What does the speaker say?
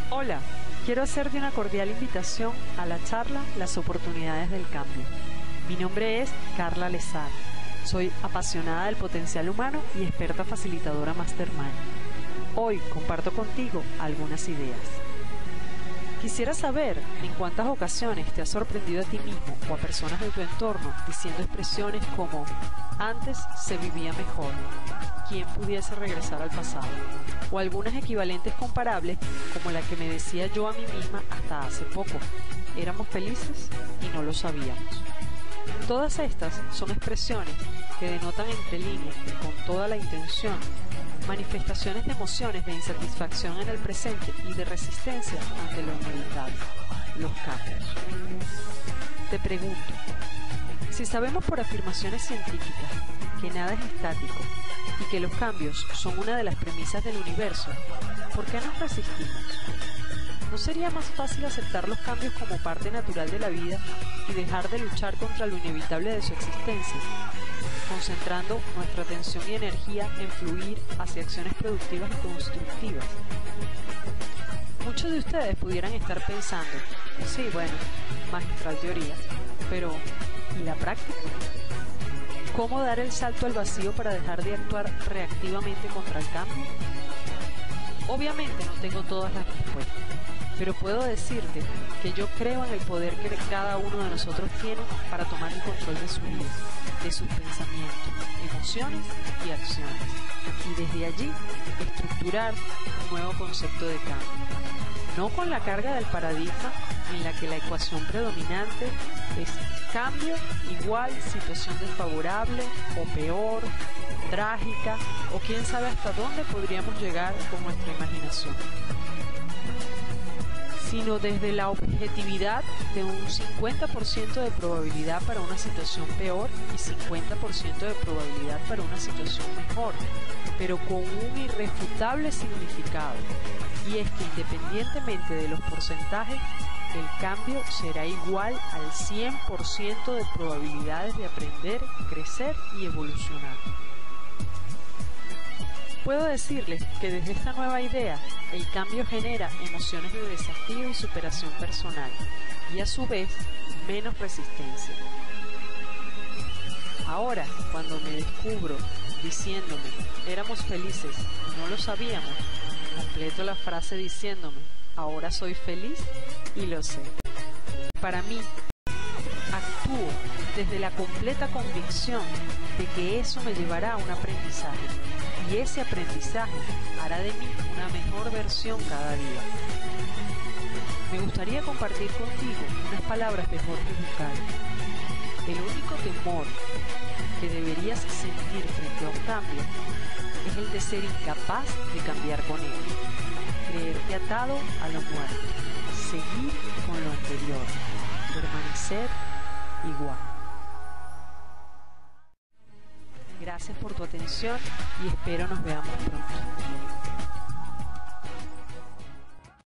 Hola, quiero hacerte una cordial invitación a la charla Las oportunidades del cambio. Mi nombre es Carla Lezar. Soy apasionada del potencial humano y experta facilitadora Mastermind. Hoy comparto contigo algunas ideas. Quisiera saber en cuántas ocasiones te has sorprendido a ti mismo o a personas de tu entorno diciendo expresiones como antes se vivía mejor, ¿quién pudiese regresar al pasado? O algunas equivalentes comparables como la que me decía yo a mí misma hasta hace poco, éramos felices y no lo sabíamos. Todas estas son expresiones que denotan entre líneas y con toda la intención manifestaciones de emociones de insatisfacción en el presente y de resistencia ante lo inevitable, los cambios. Te pregunto, si sabemos por afirmaciones científicas que nada es estático y que los cambios son una de las premisas del universo, ¿por qué nos resistimos? ¿No sería más fácil aceptar los cambios como parte natural de la vida y dejar de luchar contra lo inevitable de su existencia, concentrando nuestra atención y energía en fluir hacia acciones productivas y constructivas? Muchos de ustedes pudieran estar pensando, sí, bueno, magistral teoría, pero ¿y la práctica? ¿Cómo dar el salto al vacío para dejar de actuar reactivamente contra el cambio? Obviamente no tengo todas las respuestas, pero puedo decirte que yo creo en el poder que cada uno de nosotros tiene para tomar el control de su vida, de sus pensamientos, emociones y acciones, y desde allí estructurar un nuevo concepto de cambio. No con la carga del paradigma en la que la ecuación predominante es cambio igual situación desfavorable o peor, trágica, o quién sabe hasta dónde podríamos llegar con nuestra imaginación, sino desde la objetividad de un 50% de probabilidad para una situación peor y 50% de probabilidad para una situación mejor, pero con un irrefutable significado, y es que independientemente de los porcentajes, el cambio será igual al 100% de probabilidades de aprender, crecer y evolucionar. Puedo decirles que desde esta nueva idea, el cambio genera emociones de desafío y superación personal, y a su vez, menos resistencia. Ahora, cuando me descubro diciéndome, éramos felices y no lo sabíamos, completo la frase diciéndome, ahora soy feliz y lo sé. Para mí, actúo desde la completa convicción de que eso me llevará a un aprendizaje, y ese aprendizaje hará de mí una mejor versión cada día. Me gustaría compartir contigo unas palabras de Jorge Bucay. El único temor que deberías sentir frente a un cambio es el de ser incapaz de cambiar con él, creerte atado a lo muerto, seguir con lo anterior, permanecer igual. Gracias por tu atención y espero nos veamos pronto.